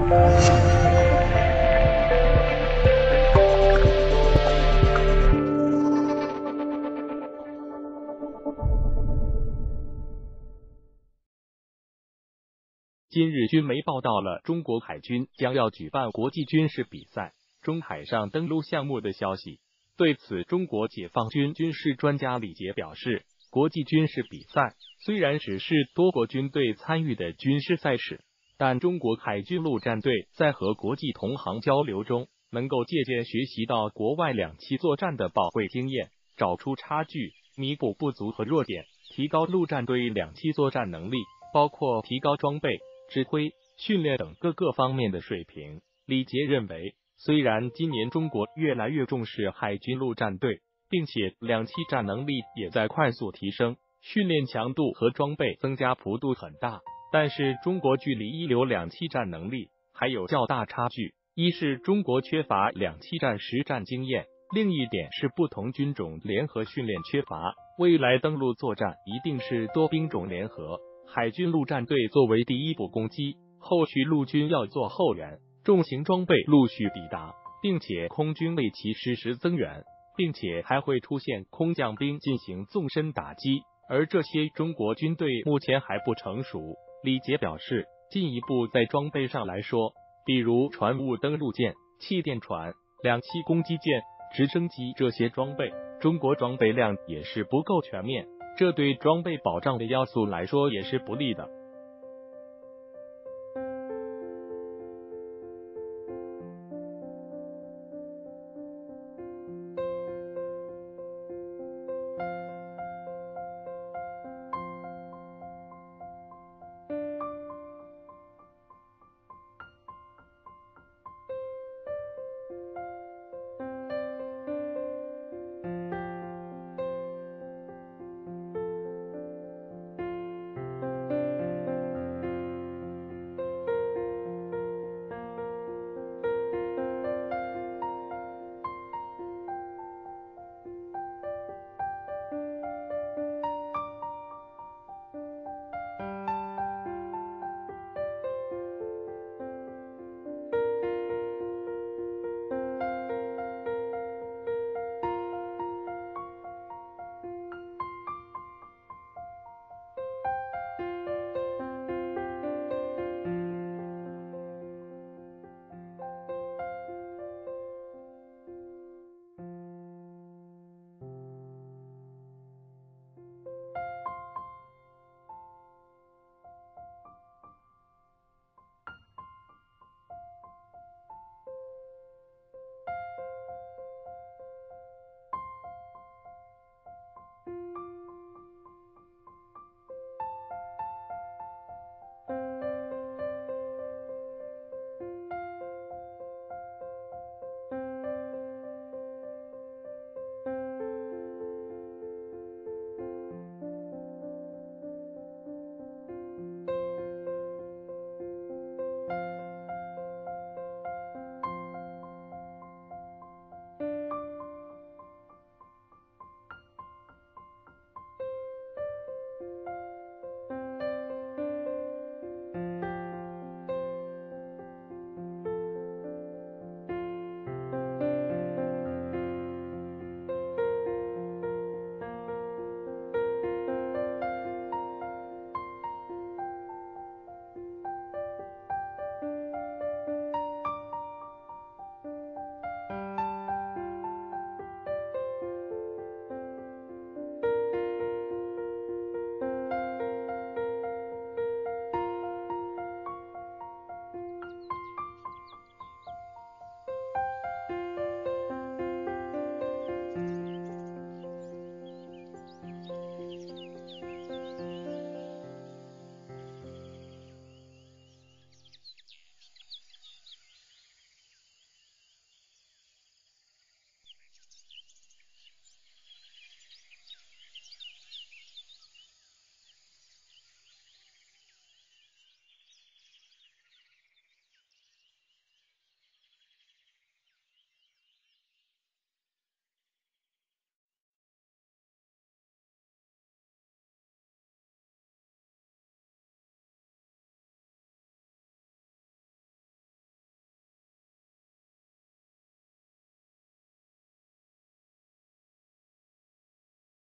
今日军媒报道了中国海军将要举办国际军事比赛中海上登陆项目的消息。对此，中国解放军军事专家李杰表示，国际军事比赛虽然只是多国军队参与的军事赛事，但中国海军陆战队在和国际同行交流中，能够借鉴学习到国外两栖作战的宝贵经验，找出差距，弥补不足和弱点，提高陆战队两栖作战能力，包括提高装备、指挥、训练等各个方面的水平。李杰认为，虽然今年中国越来越重视海军陆战队，并且两栖战能力也在快速提升，训练强度和装备增加幅度很大，但是中国距离一流两栖战能力还有较大差距。一是中国缺乏两栖战实战经验，另一点是不同军种联合训练缺乏。未来登陆作战一定是多兵种联合，海军陆战队作为第一步攻击，后续陆军要做后援，重型装备陆续抵达，并且空军为其实时增援，并且还会出现空降兵进行纵深打击，而这些中国军队目前还不成熟。李杰表示，进一步在装备上来说，比如船坞登陆舰、气垫船、两栖攻击舰、直升机这些装备，中国装备量也是不够全面，这对装备保障的要素来说也是不利的。